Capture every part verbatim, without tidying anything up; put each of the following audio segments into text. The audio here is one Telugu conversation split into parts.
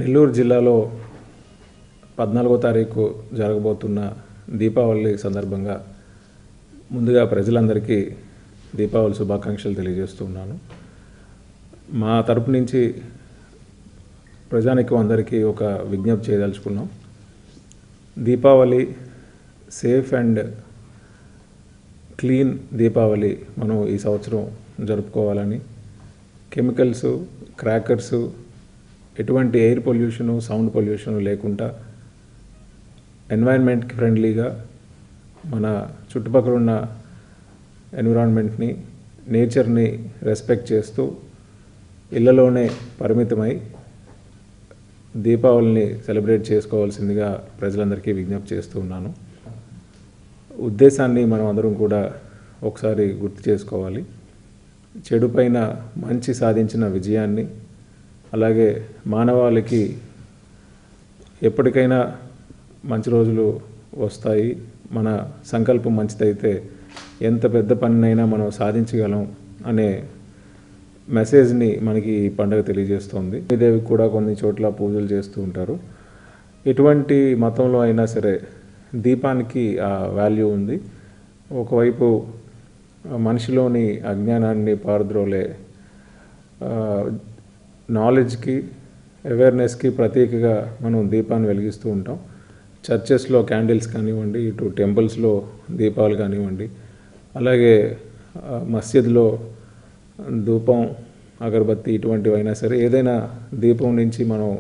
నెల్లూరు జిల్లాలో పద్నాలుగో తారీఖు జరగబోతున్న దీపావళి సందర్భంగా ముందుగా ప్రజలందరికీ దీపావళి శుభాకాంక్షలు తెలియజేస్తున్నాను. మా తరపు నుంచి ప్రజానికం అందరికీ ఒక విజ్ఞప్తి చేయదలుచుకున్నాం. Deepavali safe and clean Deepavali మనం ఈ సంవత్సరం జరుపుకోవాలని, కెమికల్స్, క్రాకర్స్, ఎటువంటి ఎయిర్ పొల్యూషను, సౌండ్ పొల్యూషన్ లేకుండా ఎన్వైరన్మెంట్కి ఫ్రెండ్లీగా మన చుట్టుపక్కల ఉన్న ఎన్విరాన్మెంట్ని, నేచర్ని రెస్పెక్ట్ చేస్తూ ఇళ్లలోనే పరిమితమై దీపావళిని సెలబ్రేట్ చేసుకోవాల్సిందిగా ప్రజలందరికీ విజ్ఞప్తి చేస్తూ ఉన్నాను. ఉద్దేశాన్ని మనం అందరం కూడా ఒకసారి గుర్తు చేసుకోవాలి. చెడు పైన మంచి సాధించిన విజయాన్ని, అలాగే మానవాళికి ఎప్పటికైనా మంచి రోజులు వస్తాయి, మన సంకల్పం మంచిదైతే ఎంత పెద్ద పనినైనా మనం సాధించగలం అనే మెసేజ్ని మనకి ఈ పండుగ తెలియజేస్తుంది. దేవికి కూడా కొన్ని చోట్ల పూజలు చేస్తూ ఉంటారు. ఎటువంటి మతంలో అయినా సరే దీపానికి ఆ వాల్యూ ఉంది. ఒకవైపు మనిషిలోని అజ్ఞానాన్ని పారద్రోలే నాలెడ్జ్కి, అవేర్నెస్కి ప్రతీకగా మనం దీపాన్ని వెలిగిస్తూ ఉంటాం. చర్చెస్లో క్యాండిల్స్ కానివ్వండి, ఇటు టెంపుల్స్లో దీపాలు కానివ్వండి, అలాగే మస్జిద్లో ధూపం, అగరబత్తి ఇటువంటివైనా సరే ఏదైనా దీపం నుంచి మనం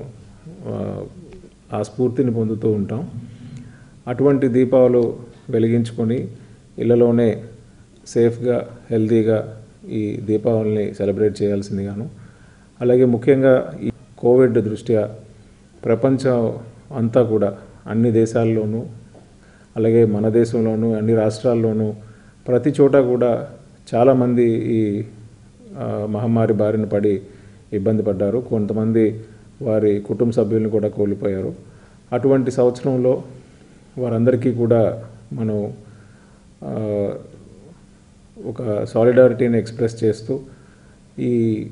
ఆ స్ఫూర్తిని పొందుతూ ఉంటాం. అటువంటి దీపాలు వెలిగించుకొని ఇళ్లలోనే సేఫ్గా, హెల్తీగా ఈ దీపావళిని సెలబ్రేట్ చేయాల్సిందిగాను, అలాగే ముఖ్యంగా ఈ కోవిడ్ దృష్ట్యా ప్రపంచం అంతా కూడా అన్ని దేశాల్లోనూ, అలాగే మన దేశంలోనూ, అన్ని రాష్ట్రాల్లోనూ ప్రతి చోట కూడా చాలామంది ఈ మహమ్మారి బారిన పడి ఇబ్బంది పడ్డారు. కొంతమంది వారి కుటుంబ సభ్యులను కూడా కోల్పోయారు. అటువంటి సంవత్సరంలో వారందరికీ కూడా మనం ఒక సాలిడారిటీని ఎక్స్ప్రెస్ చేస్తూ ఈ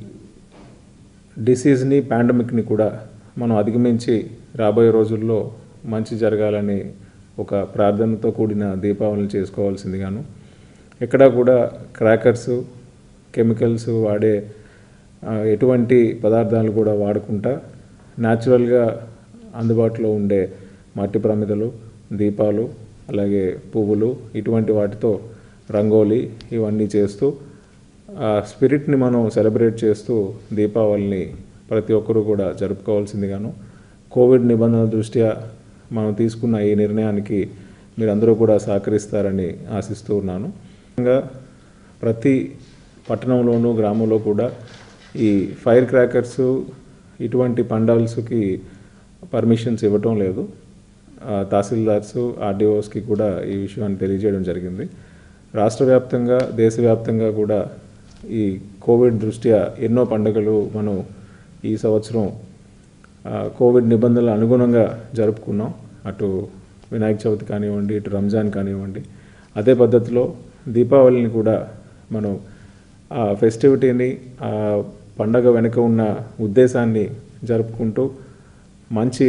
డిసీజ్ని, పాండమిక్ని కూడా మనం అధిగమించి రాబోయే రోజుల్లో మంచి జరగాలని ఒక ప్రార్థనతో కూడిన దీపావళిని చేసుకోవాల్సిందిగాను, ఎక్కడా కూడా క్రాకర్స్, కెమికల్స్ వాడే ఎటువంటి పదార్థాలు కూడా వాడకుండా న్యాచురల్గా అందుబాటులో ఉండే మట్టి ప్రమిదలు, దీపాలు, అలాగే పువ్వులు, ఇటువంటి వాటితో రంగోలీ ఇవన్నీ చేస్తూ ఆ స్పిరిట్ని మనం సెలబ్రేట్ చేస్తూ దీపావళిని ప్రతి ఒక్కరూ కూడా జరుపుకోవాల్సిందిగాను, కోవిడ్ నిబంధనల దృష్ట్యా మనం తీసుకున్న ఈ నిర్ణయానికి మీరందరూ కూడా సహకరిస్తారని ఆశిస్తూ ఉన్నాను. ఇంకా ప్రతి పట్టణంలోనూ, గ్రామంలో కూడా ఈ ఫైర్ క్రాకర్స్, ఇటువంటి పండాల్స్కి పర్మిషన్స్ ఇవ్వటం లేదు. తహసీల్దార్స్, ఆర్డీఓస్కి కూడా ఈ విషయాన్ని తెలియజేయడం జరిగింది. రాష్ట్ర వ్యాప్తంగా, దేశవ్యాప్తంగా కూడా ఈ కోవిడ్ దృష్ట్యా ఎన్నో పండుగలు మనం ఈ సంవత్సరం కోవిడ్ నిబంధనల అనుగుణంగా జరుపుకున్నాం. అటు వినాయక చవితి కానివ్వండి, ఇటు రంజాన్ కానివ్వండి, అదే పద్ధతిలో దీపావళిని కూడా మనం ఆ ఫెస్టివిటీని, ఆ పండగ వెనుక ఉన్న ఉద్దేశాన్ని జరుపుకుంటూ మంచి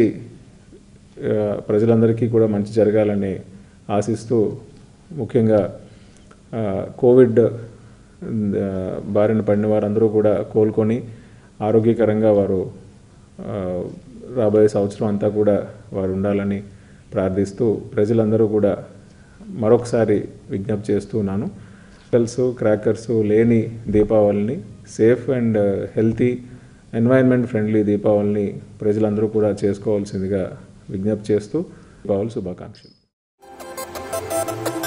ప్రజలందరికీ కూడా మంచి జరగాలని ఆశిస్తూ, ముఖ్యంగా కోవిడ్ బారిన పడిన వారందరూ కూడా కోలుకొని ఆరోగ్యకరంగా వారు రాబోయే సంవత్సరం అంతా కూడా వారు ఉండాలని ప్రార్థిస్తూ ప్రజలందరూ కూడా మరొకసారి విజ్ఞప్తి చేస్తున్నాను. కెమికల్స్, క్రాకర్స్ లేని దీపావళిని, safe and healthy, environment friendly దీపావళిని ప్రజలందరూ కూడా చేసుకోవాల్సిందిగా విజ్ఞప్తి చేస్తూ దీపావళి శుభాకాంక్షలు.